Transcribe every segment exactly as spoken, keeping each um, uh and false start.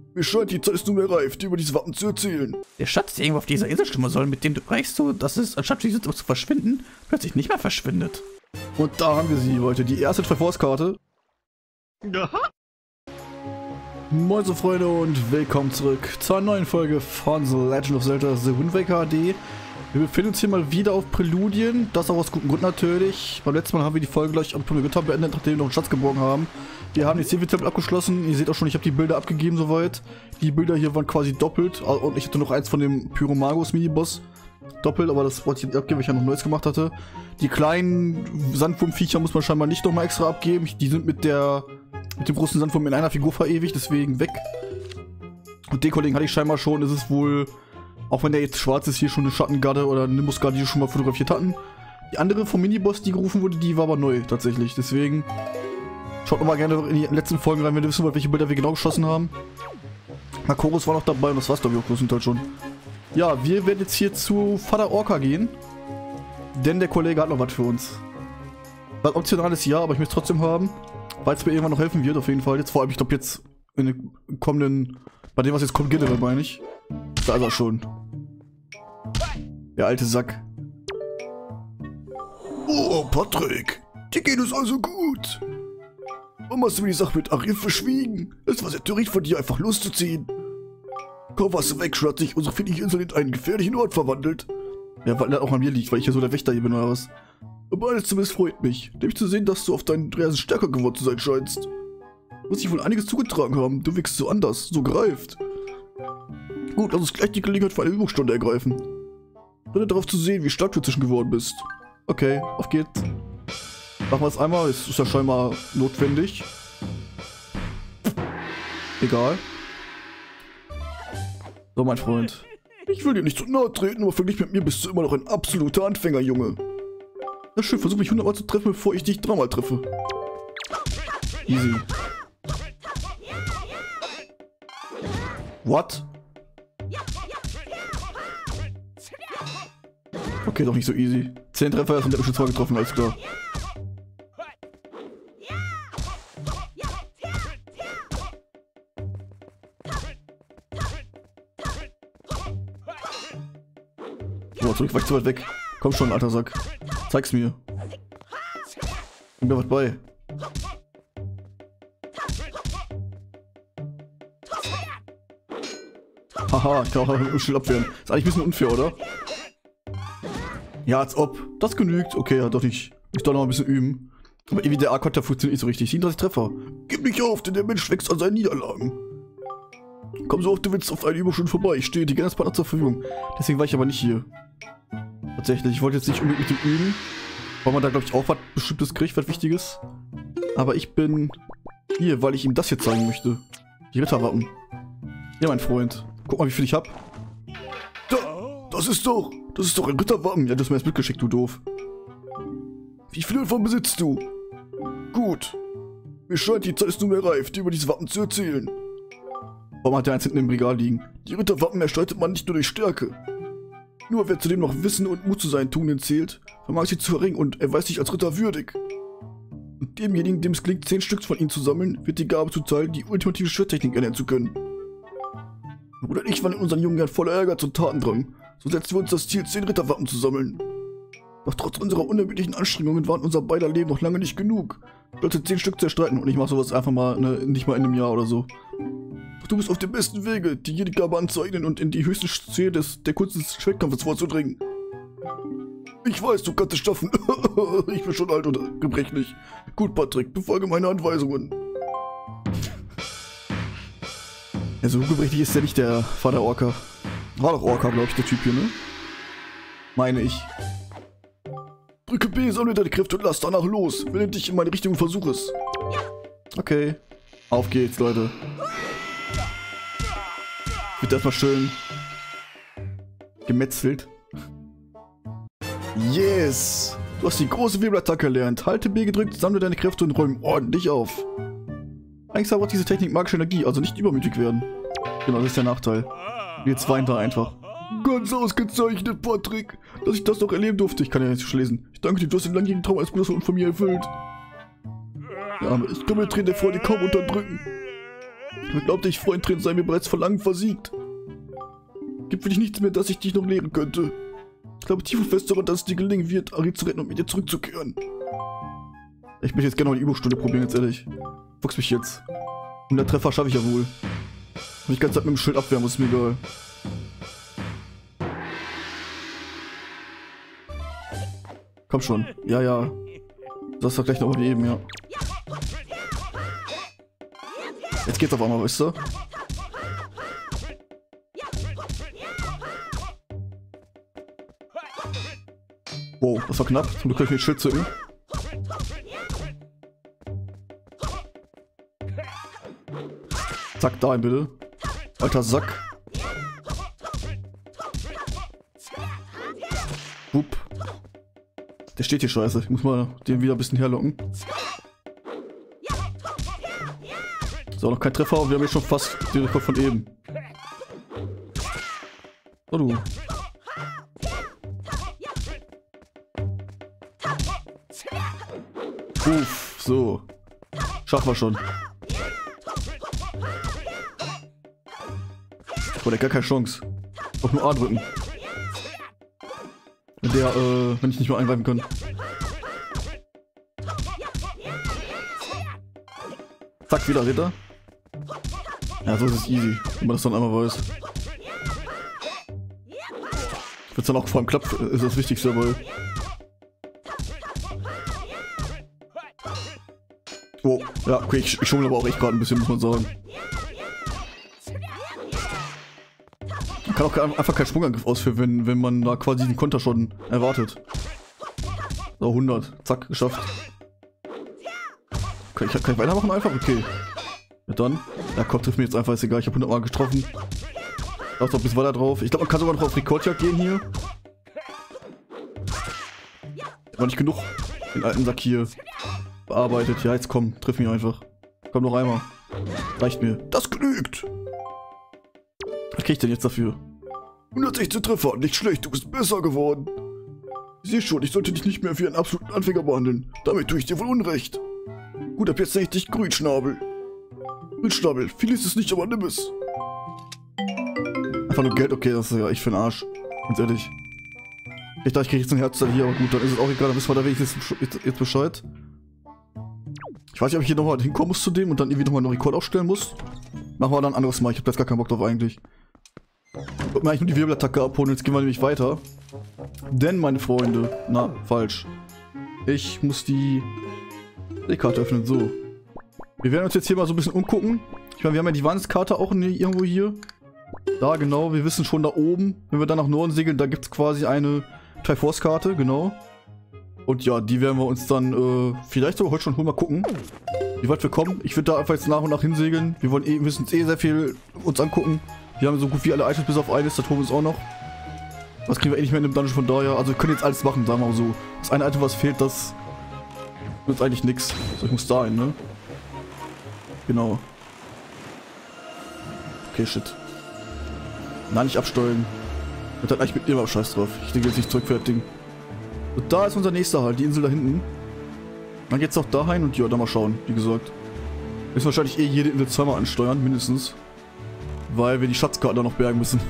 Mir scheint, die Zeit ist nunmehr reif, dir über dieses Wappen zu erzählen. Der Schatz, der irgendwo auf dieser Insel schwimmen soll, mit dem du reichst, so, dass es, anstatt diese zu verschwinden, plötzlich nicht mehr verschwindet. Und da haben wir sie, Leute, die erste Treforce-Karte. Aha. Moin so Freunde und willkommen zurück zur neuen Folge von The Legend of Zelda The Wind Waker H D. Wir befinden uns hier mal wieder auf Präludien, das auch aus gutem Grund natürlich. Beim letzten Mal haben wir die Folge gleich am Ritter beendet, nachdem wir noch einen Schatz geborgen haben. Wir haben jetzt hier Tempel abgeschlossen, ihr seht auch schon, ich habe die Bilder abgegeben soweit. Die Bilder hier waren quasi doppelt und ich hatte noch eins von dem Pyromagus Miniboss doppelt, aber das wollte ich nicht abgeben, weil ich ja noch Neues gemacht hatte. Die kleinen Sandwurmviecher muss man scheinbar nicht nochmal extra abgeben, die sind mit der mit dem großen Sandwurm in einer Figur verewigt, deswegen weg. Und den Kollegen hatte ich scheinbar schon, es ist wohl, auch wenn der jetzt schwarz ist, hier schon eine Schattengarde oder eine Nimbusgarde, die wir schon mal fotografiert hatten. Die andere vom Miniboss, die gerufen wurde, die war aber neu tatsächlich, deswegen schaut nochmal gerne in die letzten Folgen rein, wenn ihr wissen wollt, welche Bilder wir genau geschossen haben. Makoros war noch dabei und das war's glaube ich auch größtenteils schon. Ja, wir werden jetzt hier zu Vater Orca gehen, denn der Kollege hat noch was für uns. Was optionales ja, aber ich möchte es trotzdem haben, weil es mir irgendwann noch helfen wird, auf jeden Fall. Jetzt vor allem, ich glaube jetzt in den kommenden, bei dem was jetzt kommt, generell meine ich. Da ist er schon. Der alte Sack. Oh, Patrick, dir geht es also gut. Warum hast du mir die Sache mit Ariel verschwiegen? Es war sehr töricht von dir, einfach loszuziehen. Kaum warst du weg, schon hat sich unsere findige Insel in einen gefährlichen Ort verwandelt. Ja, weil das auch an mir liegt, weil ich ja so der Wächter hier bin oder was. Aber alles zumindest freut mich, nämlich zu sehen, dass du auf deinen Reisen stärker geworden zu sein scheinst. Du musst dich wohl einiges zugetragen haben, du wirkst so anders, so gereift. Gut, lass uns gleich die Gelegenheit für eine Übungsstunde ergreifen. Bitte darauf zu sehen, wie stark du inzwischen geworden bist. Okay, auf geht's. Machen wir es einmal, es ist ja scheinbar notwendig. Egal. So, mein Freund. Ich will dir nicht zu nahe treten, aber verglichen mit mir bist du immer noch ein absoluter Anfänger, Junge. Na schön, versuch mich hundertmal zu treffen, bevor ich dich dreimal treffe. Easy. What? Okay, doch nicht so easy. Zehn Treffer, das sind der schon zwei getroffen, alles klar. So, zurück, war ich zu weit weg. Komm schon, alter Sack. Zeig's mir. Gib mir was bei. Haha, ich kann auch ein Schild abwehren. Ist eigentlich ein bisschen unfair, oder? Ja, als ob. Das genügt. Okay, ja, doch nicht. Ich soll noch ein bisschen üben. Aber irgendwie der A-Konter funktioniert nicht so richtig. siebenunddreißig Treffer. Gib nicht auf, denn der Mensch wächst an seinen Niederlagen. Komm so oft du willst auf eine Übungsstunde vorbei. Ich stehe dir gerne als Partner zur Verfügung. Deswegen war ich aber nicht hier. Tatsächlich, ich wollte jetzt nicht unbedingt mit dem üben. Weil man da, glaube ich, auch was Bestimmtes kriegt, was Wichtiges. Aber ich bin hier, weil ich ihm das hier zeigen möchte. Die Ritterwappen. Ja, mein Freund. Guck mal, wie viel ich hab. Da, das ist doch, das ist doch ein Ritterwappen. Ja, du hast mir das mitgeschickt, du doof. Wie viele davon besitzt du? Gut. Mir scheint, die Zeit ist nunmehr reif, dir über dieses Wappen zu erzählen. Warum hat der eins hinten im Regal liegen? Die Ritterwappen erstreitet man nicht nur durch Stärke. Nur wer zudem noch Wissen und Mut zu seinen Tugenden zählt, vermag sie zu erringen und erweist sich als Ritter würdig. Und demjenigen, dem es gelingt, zehn Stück von ihnen zu sammeln, wird die Gabe zuteil, die ultimative Schwerttechnik erlernen zu können. Bruder und ich waren in unseren jungen Jahren voller Ehrgeiz und Tatendrang. So setzten wir uns das Ziel, zehn Ritterwappen zu sammeln. Doch trotz unserer unermüdlichen Anstrengungen waren unser beider Leben noch lange nicht genug, stolze zehn Stück zu erstreiten, und ich mache sowas einfach mal, ne, nicht mal in einem Jahr oder so. Doch du bist auf dem besten Wege, die jede Gabe anzueignen und in die höchste Szene des, der Kunst des Schwertkampfes vorzudringen. Ich weiß, du kannst es schaffen. Ich bin schon alt und gebrechlich. Gut, Patrick, befolge meine Anweisungen. Ja, so gebrechlich ist ja nicht der Vater Orca. War doch Orca, glaube ich, der Typ hier, ne? Meine ich. Drücke B, sammle deine Kräfte und lass danach los. Wende dich in meine Richtung und versuch es. Okay. Auf geht's, Leute. Wird erstmal schön gemetzelt. Yes! Du hast die große Wirbelattacke erlernt. Halte B gedrückt, sammle deine Kräfte und räume ordentlich auf. Eigentlich braucht diese Technik magische Energie, also nicht übermütig werden. Genau, das ist der Nachteil. Jetzt weint er einfach. Ganz ausgezeichnet, Patrick, dass ich das noch erleben durfte. Ich kann ja nicht lesen. Ich danke dir, du hast den langjährigen Traum als Bruder von mir erfüllt. Ja, aber ich kann mir Tränen der Freude kaum unterdrücken. Wer glaubte ich, Freund sei mir bereits vor langem versiegt. Gibt für dich nichts mehr, das ich dich noch lehren könnte. Ich glaube tief und fest daran, dass es dir gelingen wird, Ari zu retten und mit dir zurückzukehren. Ich möchte jetzt gerne noch die Übungsstunde probieren, jetzt ehrlich. Fuchs mich jetzt. Und der Treffer schaffe ich ja wohl. Wenn ich die ganze Zeit mit dem Schild abwehren muss, ist mir egal. Komm schon. Ja, ja. Das ist doch gleich noch wie eben, ja. Jetzt geht's auf einmal, weißt du? Wow, das war knapp. Zum Glück kann ich mir das Schild zücken. Zack, dahin bitte. Alter Sack. Wupp. Der steht hier scheiße. Ich muss mal den wieder ein bisschen herlocken. So, noch kein Treffer und wir haben jetzt schon fast den Rekord von eben. Oh du. Uff, so. Schaffen wir schon. Boah, der hat gar keine Chance. Auch nur A drücken. Wenn der, äh, wenn ich nicht mehr eingreifen kann. Zack, wieder Ritter. Ja, so ist es easy, wenn man das dann einmal weiß. Wenn es dann auch vor allem klappt, ist das Wichtigste dabei. Oh, ja, okay, ich, ich schummel aber auch echt gerade ein bisschen, muss man sagen. Man kann auch einfach keinen Sprungangriff ausführen, wenn, wenn man da quasi den Konter schon erwartet. So, hundert. Zack, geschafft. Okay, ich kann ich weitermachen einfach? Okay. Ja dann. Ja, Kopf trifft mir jetzt einfach, ist egal, ich habe hundert Mal getroffen. Da ist noch ein bisschen weiter drauf. Ich glaube, man kann sogar noch auf Rekordjagd gehen hier. Aber nicht genug den alten Sack hier bearbeitet. Ja, jetzt komm, triff mich einfach. Komm noch einmal. Reicht mir. Das genügt! Was krieg ich denn jetzt dafür? hundertsechzehn Treffer, nicht schlecht, du bist besser geworden. Ich sehe schon, ich sollte dich nicht mehr wie einen absoluten Anfänger behandeln. Damit tue ich dir wohl Unrecht. Gut, ab jetzt nenne ich dich Grünschnabel. Grünschnabel, viel ist es nicht, aber nimm es. Einfach nur Geld, okay, das ist ja echt für den Arsch. Ganz ehrlich. Ich dachte, ich kriege jetzt ein Herzteil hier, aber gut, dann ist es auch egal, dann wissen wir da wenigstens jetzt, jetzt Bescheid. Ich weiß nicht, ob ich hier nochmal hinkommen muss zu dem und dann irgendwie nochmal einen Rekord aufstellen muss. Machen wir dann ein anderes Mal, ich hab jetzt gar keinen Bock drauf eigentlich. Ich wollte mir eigentlich nur die Wirbelattacke abholen, jetzt gehen wir nämlich weiter. Denn, meine Freunde, na, falsch. Ich muss die Karte öffnen, so. Wir werden uns jetzt hier mal so ein bisschen umgucken. Ich meine, wir haben ja die Wandskarte auch irgendwo hier. Da, genau, wir wissen schon da oben, wenn wir dann nach Norden segeln, da gibt es quasi eine Triforce-Karte, genau. Und ja, die werden wir uns dann äh, vielleicht sogar heute schon holen, mal gucken, wie weit wir kommen. Ich würde da einfach jetzt nach und nach hinsegeln. Wir wollen eh, wir müssen uns eh sehr viel uns angucken. Wir haben so gut wie alle Items bis auf eines, das holen wir uns auch noch. Das kriegen wir eh nicht mehr in dem Dungeon, von daher. Also wir können jetzt alles machen, sagen wir mal so. Das eine Item, was fehlt, das wird eigentlich nichts. So, ich muss da hin, ne? Genau. Okay, shit. Nein, nicht absteuern. Wird halt eigentlich mit immer Scheiß drauf. Ich denke jetzt nicht zurück für das Ding. Und da ist unser nächster halt, die Insel da hinten. Dann geht's auch dahin und ja, da mal schauen, wie gesagt. Wir müssen wahrscheinlich eh jede Insel zweimal ansteuern, mindestens. Weil wir die Schatzkarte da noch bergen müssen.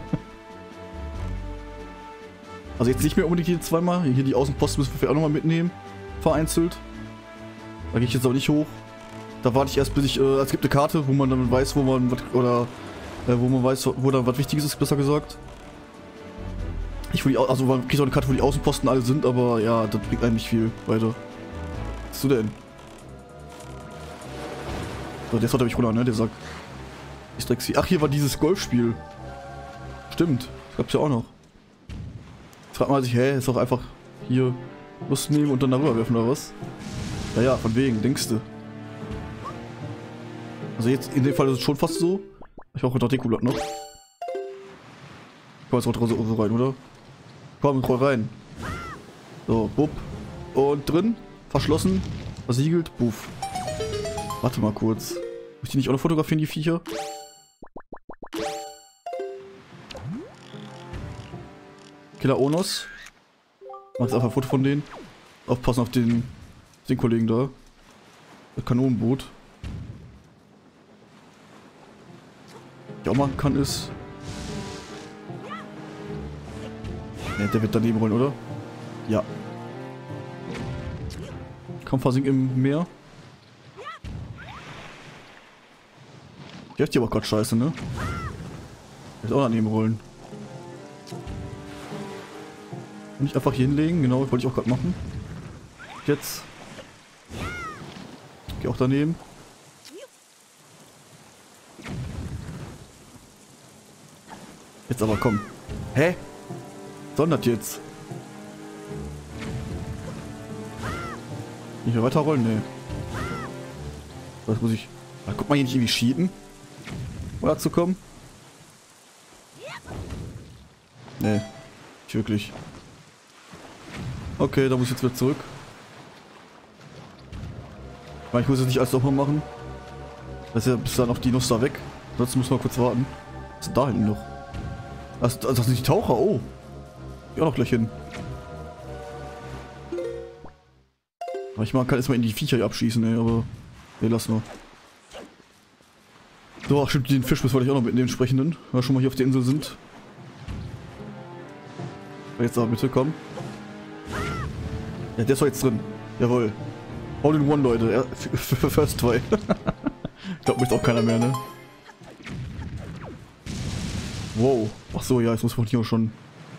Also jetzt nicht mehr unbedingt jede zweimal. Hier die Außenposten müssen wir auch nochmal mitnehmen. Vereinzelt. Da gehe ich jetzt aber nicht hoch. Da warte ich erst, bis ich, äh, es gibt eine Karte, wo man dann weiß, wo man was, oder, äh, wo man weiß, wo da was Wichtiges ist, besser gesagt. Ich will die, also man kriegt auch eine Karte, wo die Außenposten alle sind, aber ja, das bringt einem nicht viel weiter. Was ist du denn? So, der sollte mich runter, ne, der sagt. Ich dreck sie. Ach, hier war dieses Golfspiel. Stimmt, das gab's ja auch noch. Jetzt fragt man sich, hä, ist doch einfach hier Lust nehmen und dann darüber werfen oder was? Ja, ja, von wegen, denkst du. Also jetzt, in dem Fall ist es schon fast so. Ich brauche noch Dekoblatt noch. Komm, jetzt auch so rein, oder? Komm, roll rein. So, bupp. Und drin. Verschlossen. Versiegelt. Buff. Warte mal kurz. Muss ich die nicht auch noch fotografieren, die Viecher? Killer Onos. Mach jetzt einfach ein Foto von denen. Aufpassen auf den, den Kollegen da. Das Kanonenboot. ich auch machen kann, ist... Ne, der wird daneben rollen, oder? Ja. Kampfversink im Meer. Die hat die aber gerade scheiße, ne? Wird auch daneben rollen. Nicht einfach hier hinlegen, genau, wollte ich auch gerade machen. Jetzt. Geh auch daneben. Jetzt aber komm. Hä? Sondert jetzt. Nicht mehr weiter rollen? Nee. Was muss ich... Ah, guck mal, hier nicht irgendwie cheaten. Um da zu kommen. Nee. Nicht wirklich. Okay, da muss ich jetzt wieder zurück. Ich muss jetzt nicht alles nochmal machen. Das ist ja bis dann auf die Nuss da weg. Sonst muss man kurz warten. Was ist denn da hinten noch? Das, das sind die Taucher, oh. Ja, noch gleich hin. Aber ich mag kann erstmal in die Viecher hier abschießen, ey, aber... Nee, lass nur. So, ach stimmt, den Fisch müssen wir gleich auch noch mitnehmen, entsprechenden. Wenn wir schon mal hier auf der Insel sind. Jetzt aber bitte, komm. Ja, der ist doch jetzt drin. Jawohl. All in one, Leute. Ja, für First Try. Ich glaube, möchte auch keiner mehr, ne? Wow. Ach so, ja, jetzt muss man hier auch schon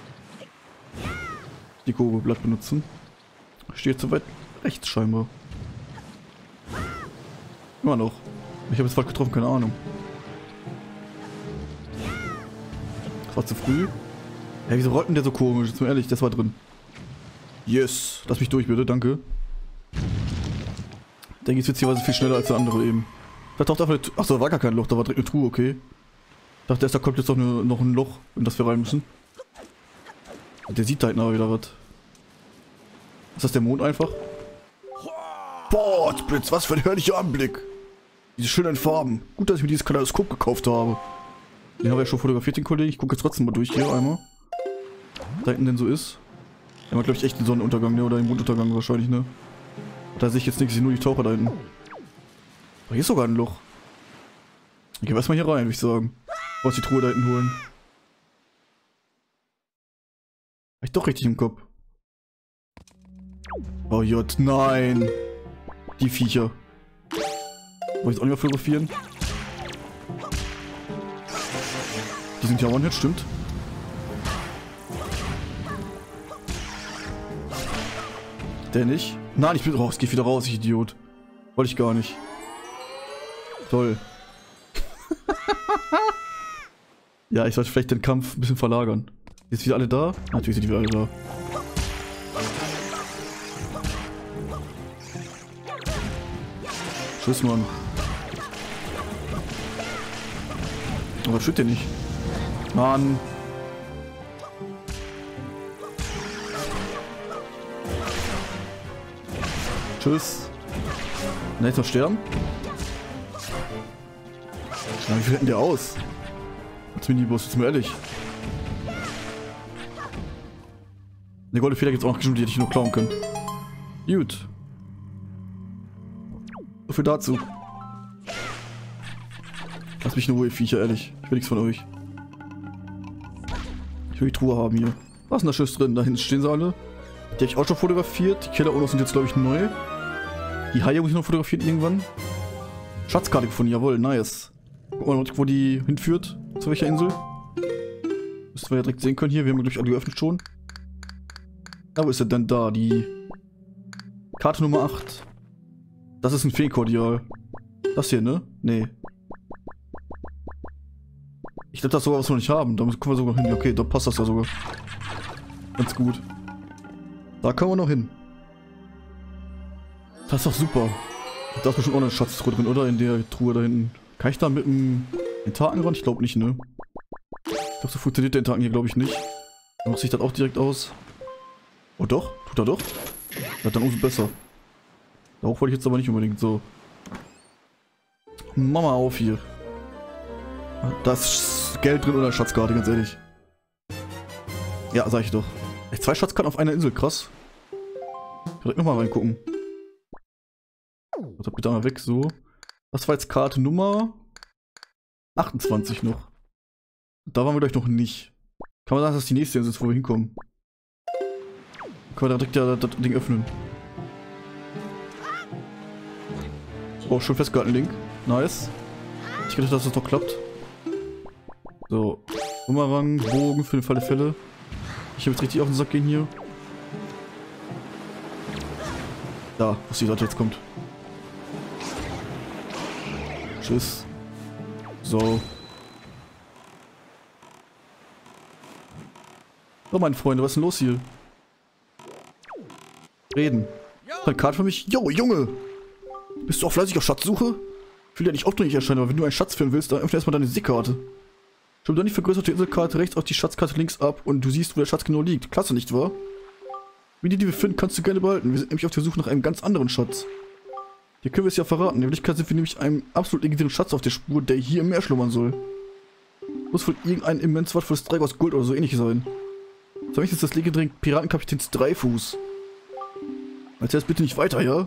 die Kurbelblatt benutzen. Steht zu weit rechts scheinbar. Immer noch. Ich habe jetzt falsch getroffen, keine Ahnung. Das war zu früh. Ja, wieso rollt denn der so komisch? Jetzt mal ehrlich, das war drin. Yes. Lass mich durch, bitte, danke. Der geht witzigerweise viel schneller als der andere eben. Da taucht einfach eine... Achso, da war gar kein Loch, da war direkt eine Truhe, okay. Ich dachte erst, da kommt jetzt noch, eine, noch ein Loch, in das wir rein müssen. Der sieht da hinten aber wieder was. Ist das der Mond einfach? Boah, Blitz, was für ein herrlicher Anblick. Diese schönen Farben. Gut, dass ich mir dieses Kaleidoskop gekauft habe. Den habe ich ja schon fotografiert, den Kollegen. Ich gucke jetzt trotzdem mal durch hier einmal. Was da hinten denn so ist. Der macht, glaube ich, echt den Sonnenuntergang, ne? Oder den Monduntergang wahrscheinlich, ne? Da sehe ich jetzt nichts, ich sehe nur die Taucher da hinten. Aber hier ist sogar ein Loch. Ich geh erstmal hier rein, würde ich sagen. Was die Truhe da hinten holen. Hab ich doch richtig im Kopf. Oh J, nein. Die Viecher. Wollte ich jetzt auch nicht mehr fotografieren? Die sind ja One-Hit, stimmt. Der nicht? Nein, ich bin raus. Geh wieder raus, ich Idiot. Wollte ich gar nicht. Toll. Ja, ich sollte vielleicht den Kampf ein bisschen verlagern. Jetzt wieder alle da? Natürlich sind die wieder alle da. Tschüss, Mann. Aber das stimmt ja nicht. Mann. Tschüss. Na, jetzt noch sterben? Na, wie viel hätten der aus? Als Miniboss, jetzt mal ehrlich. Eine goldene Feder gibt's auch noch bestimmt, die hätte ich noch klauen können. Gut. So viel dazu. Lass mich in Ruhe, Viecher, ehrlich. Ich will nichts von euch. Ich will die Truhe haben hier. Was ist denn da Schiss drin? Da hinten stehen sie alle. Die habe ich auch schon fotografiert. Die Keller-Onos sind jetzt, glaube ich, neu. Die Haie muss ich noch fotografieren irgendwann. Schatzkarte gefunden, jawohl, nice. Guck mal, wo die hinführt. Zu welcher Insel? Müssten wir ja direkt sehen können hier. Wir haben, glaube ich, alle geöffnet schon. Na, wo ist er denn da? Die Karte Nummer acht. Das ist ein Feenkordial. Das hier, ne? Nee. Ich glaube, das ist sogar, was wir noch nicht haben. Da kommen wir sogar hin. Okay, da passt das ja sogar. Ganz gut. Da kommen wir noch hin. Das ist doch super. Da ist bestimmt auch eine Schatztruhe drin, oder? In der Truhe da hinten. Kann ich da mit dem Tentaken ran? Ich glaube nicht, ne? Ich glaube, so funktioniert der Tentaken hier, glaube ich, nicht. Dann macht sich das auch direkt aus. Oh doch? Tut er doch? Ja, dann umso besser. Da hoch wollte ich jetzt aber nicht unbedingt so. Mach mal auf hier. Da ist Geld drin oder Schatzkarte, ganz ehrlich. Ja, sag ich doch. Echt zwei Schatzkarten auf einer Insel, krass. Direkt nochmal reingucken. Also bitte einmal weg, so. Das war jetzt Karte Nummer achtundzwanzig noch. Da waren wir gleich noch nicht. Kann man sagen, dass das die nächste ist, wo wir hinkommen. Können wir da direkt ja das Ding öffnen. Oh, schon festgehalten, Link. Nice. Ich gedacht, dass das doch klappt. So. Bumerang, Bogen für den Fall der Fälle. Ich habe jetzt richtig auf den Sack gehen hier. Da, was die Leute jetzt kommt. Tschüss. So. So, meine Freunde, was ist denn los hier? Reden. Eine Karte für mich? Jo, Junge! Bist du auch fleißig auf Schatzsuche? Ich will ja nicht aufdringlich erscheinen, aber wenn du einen Schatz finden willst, dann öffne erstmal deine Seekarte. Schon dann die vergrößerte Inselkarte rechts auf die Schatzkarte links ab und du siehst, wo der Schatz genau liegt. Klasse, nicht wahr? Wie die, die wir finden, kannst du gerne behalten. Wir sind nämlich auf der Suche nach einem ganz anderen Schatz. Hier können wir es ja verraten. In Wirklichkeit sind wir nämlich einem absolut legendären Schatz auf der Spur, der hier im Meer schlummern soll. Muss wohl irgendein immens wertvolles Dreieck aus Gold oder so ähnlich sein. Für mich ist das legendäre Piratenkapitäns Dreifuß. Erzähl jetzt bitte nicht weiter, ja?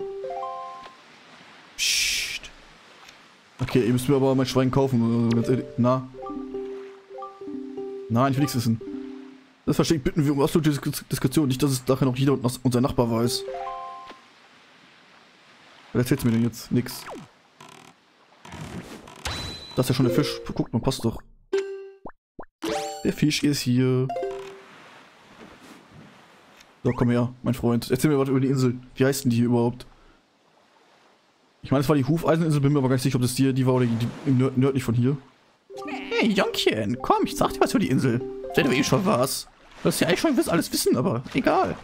Psst. Okay, ihr müsst mir aber mein Schwein kaufen. Ganz ehrlich. Na? Nein, ich will nichts wissen. Das verstehe ich, bitten wir um absolute Dis Diskretion. Nicht, dass es nachher noch jeder und unser Nachbar weiß. Was erzählst du mir denn jetzt? Nix. Das ist ja schon der Fisch. Guckt mal, passt doch. Der Fisch ist hier. So, komm her, mein Freund. Erzähl mir was über die Insel. Wie heißt denn die hier überhaupt? Ich meine, es war die Hufeiseninsel, bin mir aber gar nicht sicher, ob das die, die war oder die, die nörd nördlich von hier. Hey, Jonkchen, komm, ich sag dir was über die Insel. Wenn du eh schon warst. Du hast ja eigentlich schon alles wissen, aber egal.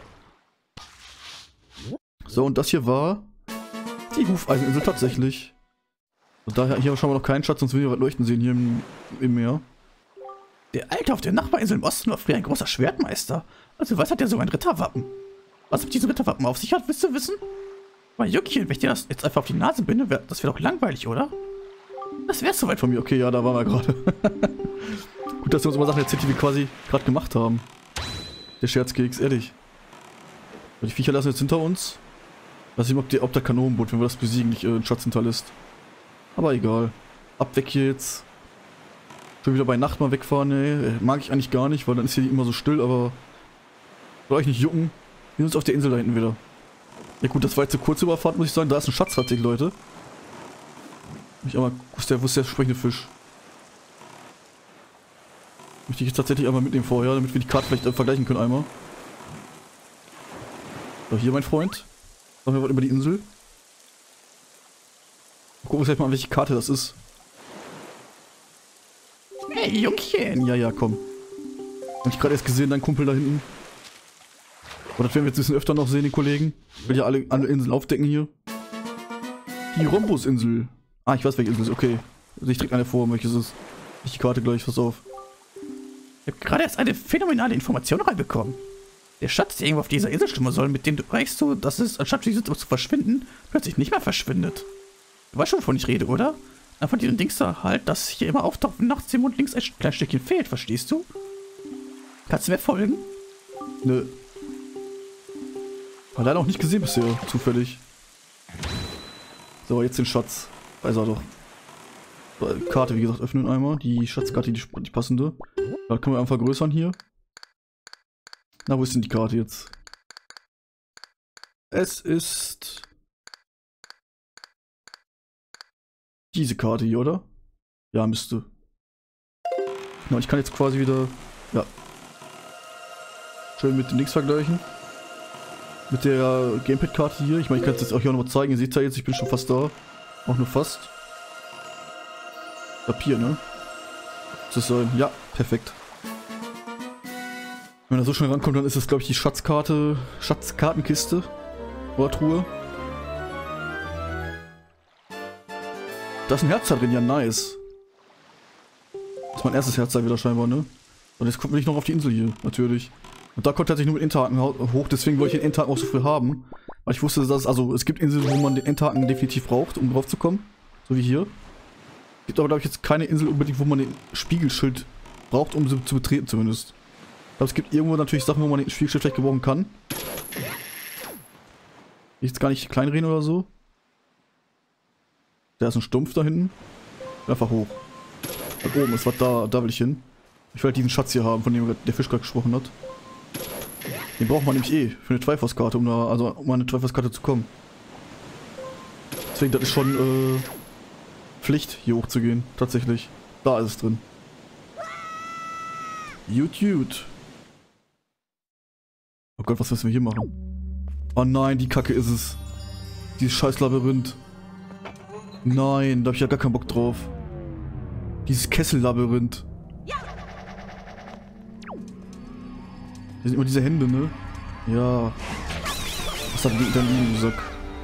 So, und das hier war die Hufeiseninsel tatsächlich. Und daher hier schauen wir noch keinen Schatz, sonst will wir was leuchten sehen hier im, im Meer. Der Alte auf der Nachbarinsel im Osten war früher ein großer Schwertmeister. Also was hat der so ein Ritterwappen? Was mit diesem Ritterwappen auf sich hat, willst du wissen? Aber Juckchen, wenn ich dir das jetzt einfach auf die Nase binde, wär, das wäre doch langweilig, oder? Das wär's soweit von mir. Okay, ja, da waren wir gerade. Gut, dass du uns immer Sachen erzählt, die wir quasi gerade gemacht haben. Der Scherzkeks, ehrlich. Die Viecher lassen jetzt hinter uns. Lass ich mal, ob, die, ob der Kanonenboot, wenn wir das besiegen, nicht äh, einen Schatz hinterlässt. Aber egal. Ab weg hier jetzt. Schon wieder bei Nacht mal wegfahren, ne? Mag ich eigentlich gar nicht, weil dann ist hier immer so still, aber soll euch nicht jucken. Wir sind uns auf der Insel da hinten wieder. Ja gut, das war jetzt eine kurze Überfahrt, muss ich sagen. Da ist ein Schatz tatsächlich, Leute. Ich aber, wo ist der, wo ist der sprechende Fisch? Möchte ich jetzt tatsächlich einmal mitnehmen vorher, damit wir die Karte vielleicht äh, vergleichen können einmal. So, hier mein Freund. Sagen wir was über die Insel. Gucken wir uns gleich mal an, welche Karte das ist. Hey, Juckchen! Ja, ja, komm. Hab ich gerade erst gesehen, dein Kumpel da hinten. Aber das werden wir jetzt ein bisschen öfter noch sehen, die Kollegen. Ich will ja alle, alle Inseln aufdecken hier. Die Rhombusinsel. Ah, ich weiß, welche Insel ist. Okay. Also ich trägt eine vor, welches ist. Ich die Karte gleich, pass auf. Ich habe gerade erst eine phänomenale Information reinbekommen. Der Schatz, der irgendwo auf dieser Insel schlummern soll, mit dem du reichst du, dass es, anstatt die zu verschwinden, plötzlich nicht mehr verschwindet. Du weißt schon, wovon ich rede, oder? Von diesem Dings da halt, das hier immer auftaucht, wenn nachts dem Mund links ein kleines Stückchen fehlt, verstehst du? Kannst du mir folgen? Nö. War leider auch nicht gesehen bisher, zufällig. So, jetzt den Schatz. Weiß er doch. So, Karte, wie gesagt, öffnen einmal. Die Schatzkarte, die, die passende. Da können wir einfach vergrößern hier. Na, wo ist denn die Karte jetzt? Es ist diese Karte hier, oder? Ja, müsste. Na, ich kann jetzt quasi wieder, ja, schön mit dem Links vergleichen. Mit der Gamepad-Karte hier. Ich meine, ich kann es jetzt auch hier nochmal zeigen. Ihr seht ja jetzt, ich bin schon fast da. Auch nur fast. Papier, ne? Muss das sein? Ja, perfekt. Wenn er so schnell rankommt, dann ist das, glaube ich, die Schatzkarte, Schatzkartenkiste. Oder Truhe. Da ist ein Herz da drin, ja nice. Das ist mein erstes Herz da wieder scheinbar, ne? Und jetzt kommt ich noch auf die Insel hier, natürlich. Und da kommt tatsächlich nur mit Endhaken hoch, deswegen wollte ich den Endhaken auch so viel haben. Weil ich wusste, dass es, also es gibt Inseln, wo man den Endhaken definitiv braucht, um drauf zu kommen. So wie hier. Es gibt aber, glaube ich, jetzt keine Insel unbedingt, wo man den Spiegelschild braucht, um sie zu betreten zumindest. Ich glaube, es gibt irgendwo natürlich Sachen, wo man den Spiegelschild vielleicht gebrauchen kann. Jetzt gar nicht kleinreden oder so. Da ist ein Stumpf da hinten. Einfach hoch. Da oben ist was, da, da will ich hin. Ich will halt diesen Schatz hier haben, von dem der Fisch gerade gesprochen hat. Den braucht man nämlich eh für eine Triforce-Karte, um da, also um an eine Triforce-Karte zu kommen. Deswegen, das ist schon äh, Pflicht, hier hochzugehen, tatsächlich. Da ist es drin. Jut, jut. Oh Gott, was müssen wir hier machen? Oh nein, die Kacke ist es. Dieses scheiß Labyrinth. Nein, da hab ich ja gar keinen Bock drauf. Dieses Kessellabyrinth. Hier sind immer diese Hände, ne? Ja. Was hat da liegen, du Sack?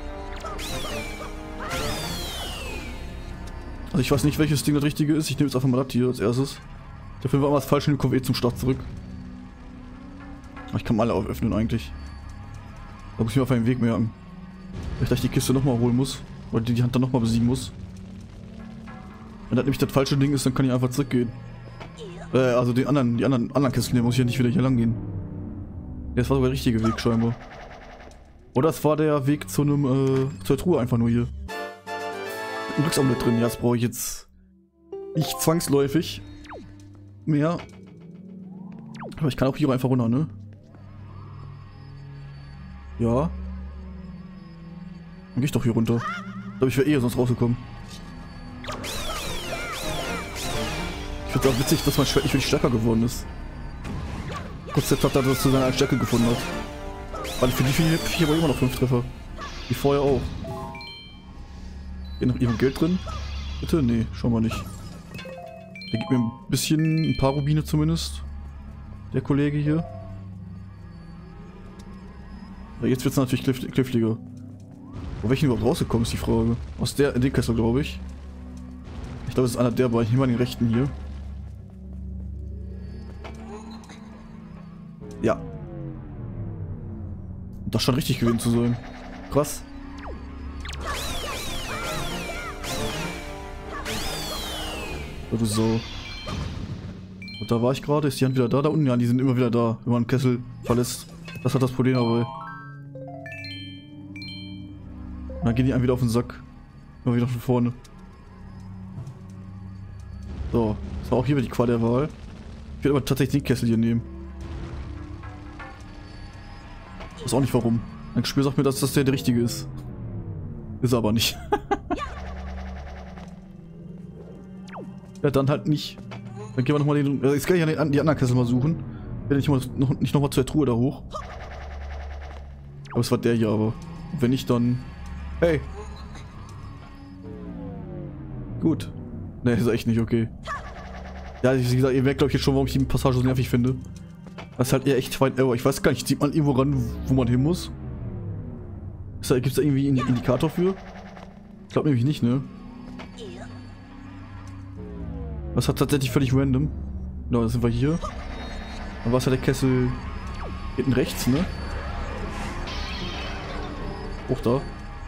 Also ich weiß nicht, welches Ding das richtige ist. Ich nehme jetzt einfach mal das hier als erstes. Dafür war mal das falsche und kommt eh zum Start zurück. Aber ich kann alle öffnen eigentlich. Da muss ich mir auf einen Weg merken. Weil ich gleich die Kiste nochmal holen muss. Oder die, die Hand dann nochmal besiegen muss. Wenn das nämlich das falsche Ding ist, dann kann ich einfach zurückgehen. Äh, also die anderen, die anderen, anderen Kisten, die muss ich ja nicht wieder hier lang gehen. Ja, das war sogar der richtige Weg scheinbar. Oder es war der Weg zu einem, äh, zur Truhe einfach nur hier. Ein Glücksamulett drin, ja, das brauche ich jetzt nicht zwangsläufig mehr. Aber ich kann auch hier einfach runter, ne? Ja. Dann geh ich doch hier runter. Da bin ich wäre eh sonst rausgekommen. Ich finde es auch witzig, dass mein Schwert nicht wirklich stärker geworden ist. Konzept hat, dass er zu seiner Stärke gefunden hat. Weil für die finde ich aber immer noch fünf Treffer. Wie vorher auch. Hier noch irgendwo Geld drin? Bitte? Nee, schauen wir nicht. Der gibt mir ein bisschen, ein paar Rubine zumindest. Der Kollege hier. Ja, jetzt wird es natürlich kliff kniffliger. Wo welchen überhaupt rausgekommen ist die Frage. Aus der, in den Kessel glaube ich. Ich glaube, das ist einer der beiden. Ich nehme mal den rechten hier. Ja. Das scheint richtig gewesen zu sein. Krass. Oder so. Und da war ich gerade. Ist die Hand wieder da? Da unten? Ja, die sind immer wieder da, wenn man einen Kessel verlässt. Das hat das Problem dabei. Und dann gehen die einem wieder auf den Sack. Immer wieder von vorne. So. Das war auch hier wieder die Qual der Wahl. Ich werde aber tatsächlich den Kessel hier nehmen. Ich weiß auch nicht warum. Mein Gespür sagt mir, dass das der, der richtige ist. Ist er aber nicht. Ja, dann halt nicht. Dann gehen wir nochmal den... Jetzt kann ich ja die anderen Kessel mal suchen. Ich werde nicht nochmal noch, nicht noch mal zur Truhe da hoch. Aber es war der hier aber. Und wenn nicht, dann... Hey! Gut. Ne, ist echt nicht okay. Ja, wie gesagt, ihr merkt glaube ich jetzt schon, warum ich die Passage so nervig finde. Das ist halt eher echt weit... Ich weiß gar nicht, sieht man irgendwo ran, wo man hin muss? Gibt es da irgendwie einen Indikator für? Ich glaube nämlich nicht, ne? Das hat tatsächlich völlig random. Genau, das sind wir hier. Dann war es ja der Kessel hinten rechts, ne? Hoch da.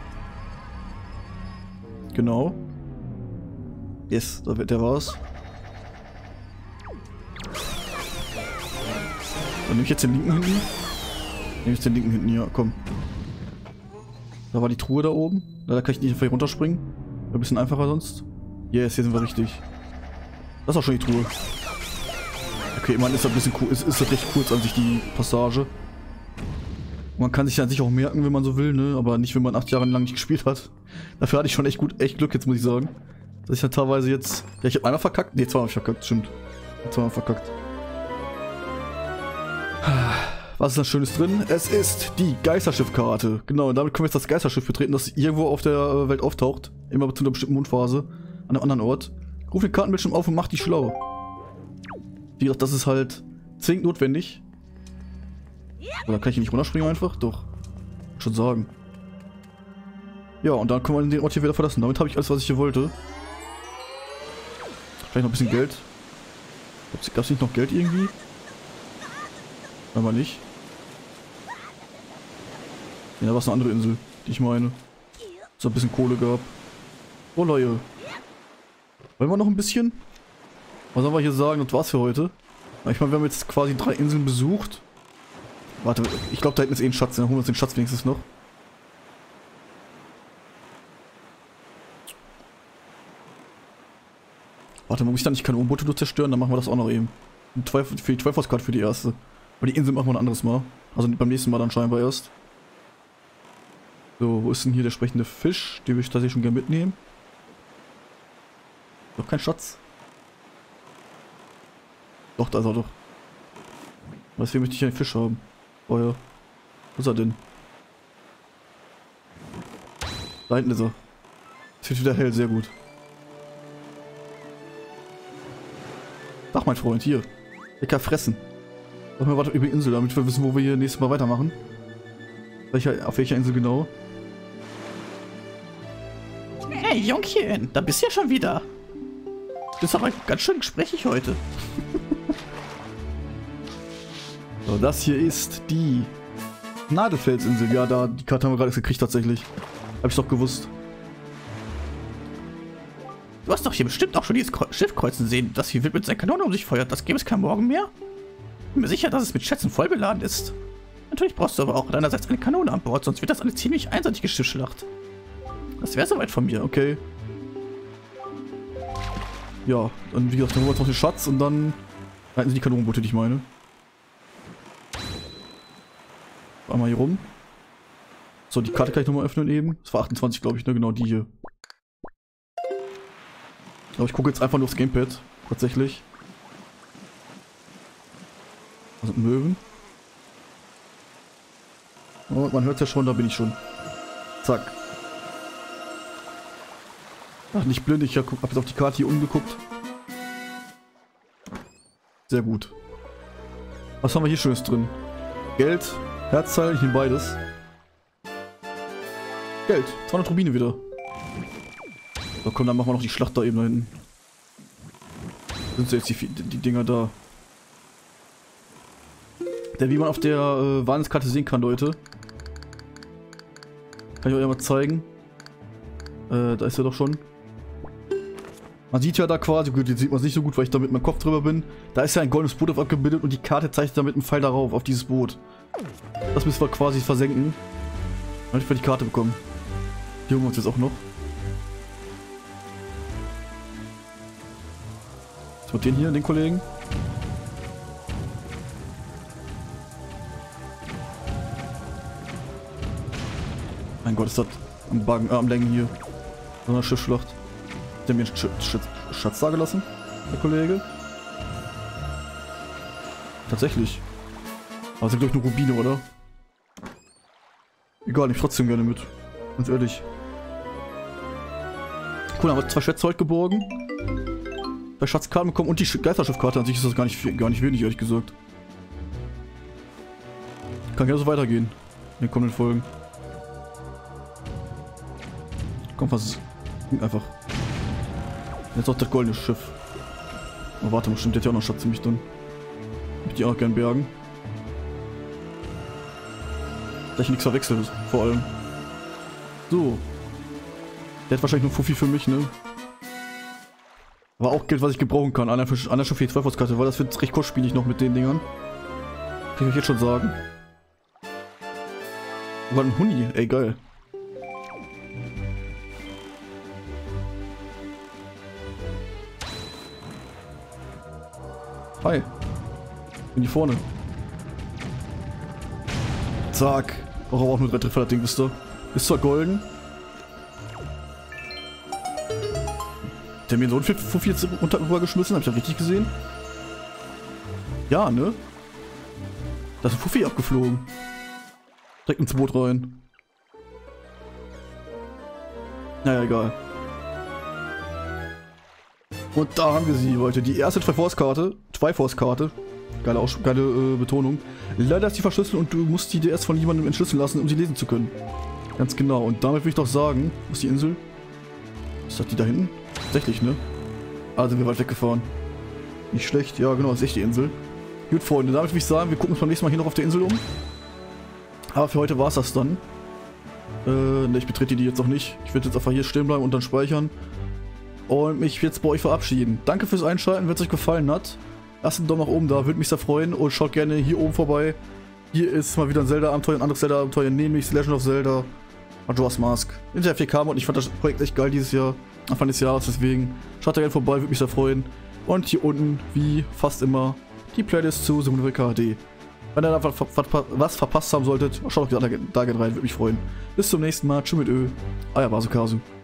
Genau. Yes, der war's. Dann nehme ich jetzt den linken hinten. Nehme ich jetzt den linken hinten, ja, komm. Da war die Truhe da oben. Da kann ich nicht einfach runterspringen. Ein bisschen einfacher sonst. Yes, hier sind wir richtig. Das ist auch schon die Truhe. Okay, man ist ein bisschen cool. Ist, ist recht kurz an sich die Passage. Man kann sich ja an sich auch merken, wenn man so will, ne? Aber nicht, wenn man acht Jahre lang nicht gespielt hat. Dafür hatte ich schon echt gut, echt Glück jetzt, muss ich sagen. Dass ich halt teilweise jetzt... Ja, ich habe einmal verkackt. Ne, zweimal verkackt, stimmt. Zweimal verkackt. Was ist da Schönes drin? Es ist die Geisterschiff-Karte. Genau, und damit können wir jetzt das Geisterschiff betreten, das irgendwo auf der Welt auftaucht. Immer zu einer bestimmten Mondphase. An einem anderen Ort. Ruf den Kartenbildschirm auf und mach dich schlau. Wie gesagt, das ist halt zwingend notwendig. Oder kann ich hier nicht runterspringen einfach? Doch. Schon sagen. Ja, und dann können wir den Ort hier wieder verlassen. Damit habe ich alles, was ich hier wollte. Vielleicht noch ein bisschen Geld. Gab es nicht noch Geld irgendwie? Aber nicht. Ja, da war es eine andere Insel, die ich meine. So ein bisschen Kohle gab. Oh Leute. Wollen wir noch ein bisschen? Was sollen wir hier sagen? Das war's für heute. Ich meine, wir haben jetzt quasi drei Inseln besucht. Warte, ich glaube, da hinten ist eh ein Schatz. Dann holen wir uns den Schatz wenigstens noch. Warte, muss ich dann nicht keine U-Boote nur zerstören? Dann machen wir das auch noch eben. Für die Triforce-Karte für die erste. Aber die Insel machen wir ein anderes Mal. Also beim nächsten Mal dann scheinbar erst. So, wo ist denn hier der sprechende Fisch? Den will ich tatsächlich schon gerne mitnehmen. Doch kein Schatz. Doch, da ist er doch. Deswegen möchte ich einen Fisch haben. Oh ja. Wo ist er denn? Da hinten ist er. Es wird wieder hell, sehr gut. Ach, mein Freund, hier. Lecker fressen. Sag mal, warte über die Insel, damit wir wissen, wo wir hier nächstes Mal weitermachen. Welcher, auf welcher Insel genau? Hey, Jungchen, da bist du ja schon wieder. Das ist aber ganz schön gesprächig heute. So, das hier ist die Nadelfelsinsel. Ja, da, die Karte haben wir gerade gekriegt tatsächlich. Hab ich doch gewusst. Du hast doch hier bestimmt auch schon dieses Schiff kreuzen sehen, das hier wild mit seinen Kanonen um sich feuert. Das gäbe es kein Morgen mehr? Bin mir sicher, dass es mit Schätzen voll beladen ist. Natürlich brauchst du aber auch deinerseits eine Kanone an Bord, sonst wird das eine ziemlich einseitige Schiffsschlacht. Das wäre soweit von mir. Okay. Ja, dann wie gesagt, dann holen wir uns noch den Schatz und dann halten sie die Kanonenboote, die ich meine. Einmal hier rum. So, die Karte kann ich nochmal öffnen eben. Das war achtundzwanzig, glaube ich, ne? Genau die hier. Aber ich gucke jetzt einfach nur aufs Gamepad. Tatsächlich. Da sind Möwen. Oh, man hört es ja schon, da bin ich schon. Zack. Ach, nicht blind, ich habe jetzt auf die Karte hier umgeguckt. Sehr gut. Was haben wir hier Schönes drin? Geld, Herzteil, ich nehme beides. Geld, zweihundert Rubine wieder. So, komm, dann machen wir noch die Schlacht da eben da hinten. Sind jetzt die, die Dinger da. Der, wie man auf der äh, Warnungskarte sehen kann, Leute. Kann ich euch ja mal zeigen. Äh, da ist er doch schon. Man sieht ja da quasi, gut, jetzt sieht man es nicht so gut, weil ich da mit meinem Kopf drüber bin. Da ist ja ein goldenes Boot auf abgebildet und die Karte zeigt da mit einem Pfeil darauf, auf dieses Boot. Das müssen wir quasi versenken. Damit wir die Karte bekommen. Die holen wir uns jetzt auch noch. Was mit den hier, den Kollegen? Mein Gott, ist das am Bagen, äh, am Längen hier. So eine Schiffsschlacht. Hat der mir einen Sch Sch Schatz da gelassen, der Kollege? Tatsächlich. Aber es sind glaube ich nur Rubine, oder? Egal, nehme ich trotzdem gerne mit. Ganz ehrlich. Cool, haben wir zwei Schätze heute geborgen. Zwei Schatzkarten bekommen und die Geisterschiffkarte. An sich ist das gar nicht, gar nicht wenig, ehrlich gesagt. Kann gerne so weitergehen. In den kommenden Folgen. Komm, was ist. Einfach. Jetzt auch das goldene Schiff. Oh, warte mal, stimmt, der hat ja auch noch Schatz ziemlich drin. Ich die auch gerne bergen. Dass ich nichts verwechselt, vor allem. So. Der hat wahrscheinlich nur Fuffi für mich, ne? Aber auch Geld, was ich gebrauchen kann. Einer für, einer schon für die Zwölf-Karte, weil das wird recht kostspielig noch mit den Dingern. Kann ich euch jetzt schon sagen. War ein Huni, ey, geil. Hi. Bin hier vorne. Zack. Brauche aber auch nur drei Treffer, das Ding, wisst ihr. Ist zwar golden. Der mir so ein Fuffi jetzt runter geschmissen, hab ich das richtig gesehen? Ja, ne? Da ist ein Fuffi abgeflogen. Direkt ins Boot rein. Naja, egal. Und da haben wir sie, Leute. Die erste Triforce-Karte. Triforce-Karte. Geile, Aus geile äh, Betonung. Leider ist die verschlüsselt und du musst die dir erst von jemandem entschlüsseln lassen, um sie lesen zu können. Ganz genau. Und damit will ich doch sagen, wo ist die Insel? Ist das die da hinten? Tatsächlich, ne? Ah, sind wir weit weggefahren. Nicht schlecht. Ja, genau, das ist echt die Insel. Gut, Freunde, damit würde ich sagen, wir gucken uns beim nächsten Mal hier noch auf der Insel um. Aber für heute war es das dann. Äh, ne, ich betrete die jetzt noch nicht. Ich werde jetzt einfach hier stehen bleiben und dann speichern. Und mich jetzt bei euch verabschieden. Danke fürs Einschalten, wenn es euch gefallen hat. Lasst einen Daumen nach oben da, würde mich sehr freuen. Und schaut gerne hier oben vorbei. Hier ist mal wieder ein Zelda-Abenteuer, ein anderes Zelda-Abenteuer, nämlich Legend of Zelda Majora's Mask. In der vier K und ich fand das Projekt echt geil dieses Jahr. Anfang des Jahres, deswegen schaut da gerne vorbei, würde mich sehr freuen. Und hier unten, wie fast immer, die Playlist zu Subnautica H D. Wenn ihr da was, was, was verpasst haben solltet, schaut doch da, da gerne rein, würde mich freuen. Bis zum nächsten Mal. Tschüss mit Ö. Euer Basukasu.